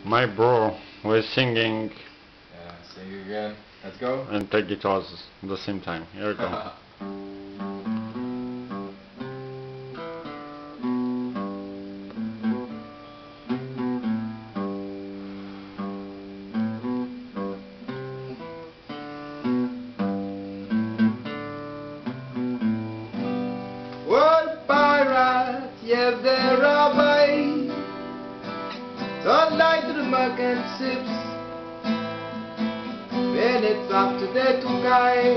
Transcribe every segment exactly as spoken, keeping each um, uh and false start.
My bro was singing Yeah, sing again. Let's go. and play guitars at the same time. Here we go. World pirates, yes, they're away. Don't lie to the merchant ships. Minutes after they took I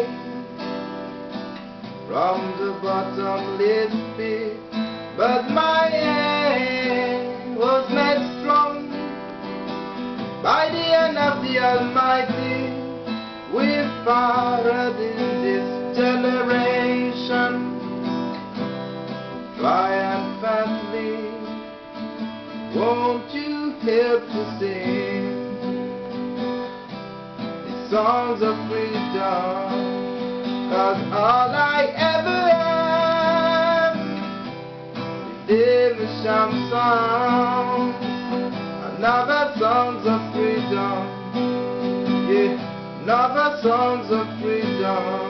from the bottomless pit, but my hand was made strong by the hand of the Almighty. We've fathered in this generation triumphantly. Won't you help to sing these songs of freedom? 'Cause all I ever am is Devisham songs, another songs of freedom, yeah, another songs of freedom.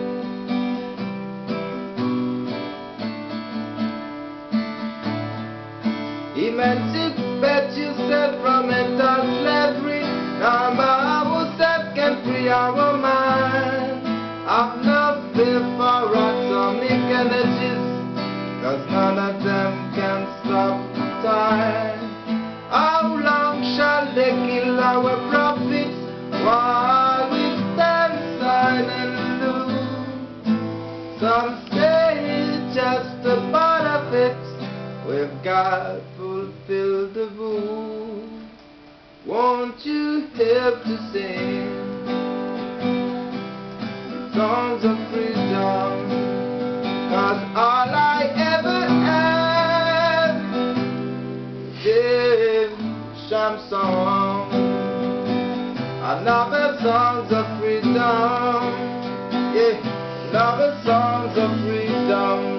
Emancipate yourself from mental slavery. Number ourselves can free our mind. I've no fear for atomic energies, 'cause none of them can stop time. How long shall they kill our prophets while we stand silent and look? Some say it's just a part of it. We've got fulfilled the vow. Won't you help to sing songs of freedom? 'Cause all I ever have is Devisham song, another songs of freedom, yeah, another songs of freedom.